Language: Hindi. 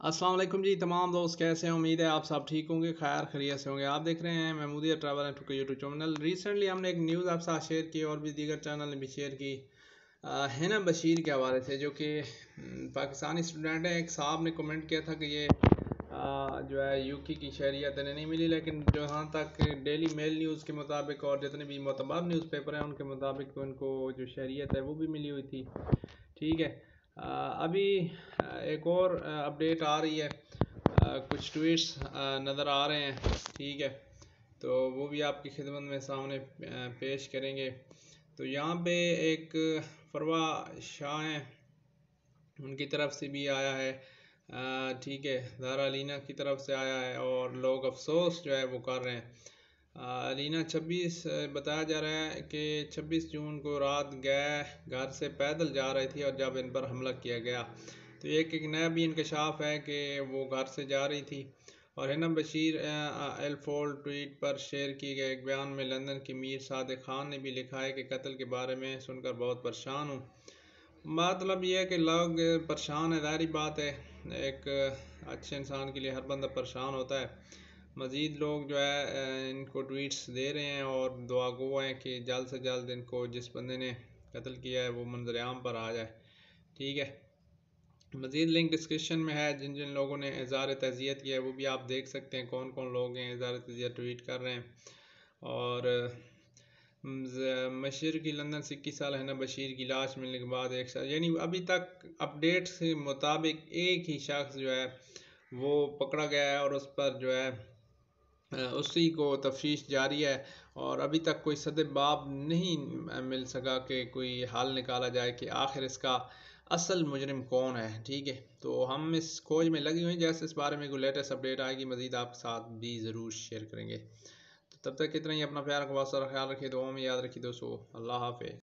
अस्सलाम वालेकुम जी तमाम दोस्त, कैसे हैं? उम्मीद है आप सब ठीक होंगे, खैर खैरियत से होंगे। आप देख रहे हैं Mahmoodia travel and tour YouTube channel. Recently हमने एक न्यूज़ आपके साथ शेयर की और भी दीगर चैनल ने भी शेयर की हिना बशीर के हवाले से, जो कि पाकिस्तानी स्टूडेंट हैं। एक साहब ने कमेंट किया था कि ये जो है यूके की शहरियत इन्हें नहीं मिली, लेकिन जहाँ तक डेली मेल न्यूज़ के मुताबिक और जितने भी मोतबर न्यूज़पेपर हैं उनके मुताबिक उनको जो शहरियत है वो भी मिली हुई थी। ठीक है। अभी एक और अपडेट आ रही है, कुछ ट्वीट्स नज़र आ रहे हैं। ठीक है, तो वो भी आपकी खिदमत में सामने पेश करेंगे। तो यहाँ पे एक फरवा शाह हैं, उनकी तरफ से भी आया है। ठीक है, ज़ारा अलीना की तरफ से आया है और लोग अफसोस जो है वो कर रहे हैं। अलीना 26 बताया जा रहा है कि 26 जून को रात गए घर से पैदल जा रही थी और जब इन पर हमला किया गया। तो एक नया भी इंकशाफ है कि वो घर से जा रही थी। और हिना बशीर एल4 ट्वीट पर शेयर किए गए एक बयान में लंदन के मीर सादिक खान ने भी लिखा है कि कत्ल के बारे में सुनकर बहुत परेशान हूँ। मतलब यह है कि लोग परेशान है, ज़ाहिर बात है, एक अच्छे इंसान के लिए हर बंदा परेशान होता है। मज़ीद लोग जो है इनको ट्वीट्स दे रहे हैं और दुआ गो हैं कि जल्द से जल्द इनको जिस बंदे ने कत्ल किया है वो मंजर-ए-आम पर आ जाए। ठीक है, मज़ीद लिंक डिस्क्रिप्शन में है। जिन जिन लोगों ने इज़हार तज़ियत किया है वो भी आप देख सकते हैं कौन कौन लोग हैं इज़हार तज़ियत ट्वीट कर रहे हैं। और मशीर की लंदन से 21 साल हिना बशीर की लाश मिलने के बाद एक साल, यानी अभी तक अपडेट के मुताबिक एक ही शख्स जो है वो पकड़ा गया है और उस पर जो है उसी को तफ्तीश जारी है। और अभी तक कोई सदबाब नहीं मिल सका कि कोई हल निकाला जाए कि आखिर इसका असल मुजरिम कौन है। ठीक है, तो हम इस खोज में लगी हुई, जैसे इस बारे में कोई लेटेस्ट अपडेट आएगी मज़ीद आपके साथ भी ज़रूर शेयर करेंगे। तो तब तक इतना ही, अपना प्यार का बहुत सारा ख्याल रखिए, दुआ में याद रखिए दोस्तों। अल्लाह हाफ़िज़।